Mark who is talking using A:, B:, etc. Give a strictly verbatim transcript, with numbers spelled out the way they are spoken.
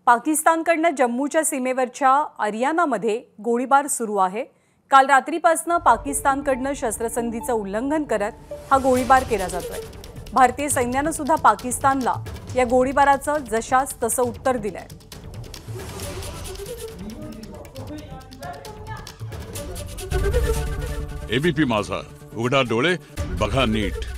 A: पाकिस्तानकडनं जम्मूच्या सीमेवरच्या अरियानामध्ये गोळीबार सुरू आहे। काल रात्रीपासून पाकिस्तानकडनं शस्त्रसंधीचं उल्लंघन करत हा गोळीबार केला जातोय। भारतीय सैन्याने सुद्धा पाकिस्तानला या गोळीबाराचं जशास तसं उत्तर दिलंय।
B: एबीपी माझा, उघडा डोळे बघा नीट।